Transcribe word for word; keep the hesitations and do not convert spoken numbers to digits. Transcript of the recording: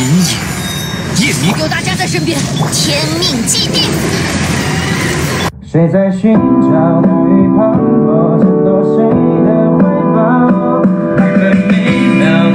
云野夜明， 有大家在身边，天命既定。 谁在寻找那一旁，我争夺谁的怀抱？每分每秒。